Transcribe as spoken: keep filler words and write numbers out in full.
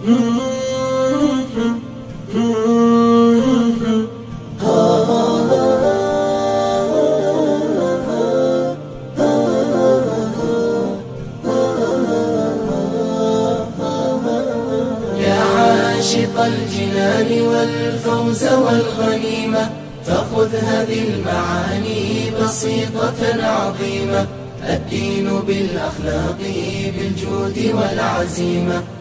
عاشق الجنان والفوز والغنيمة، فخذ هذه المعاني بسيطة عظيمة. الدين بالأخلاق بالجود والعزيمة،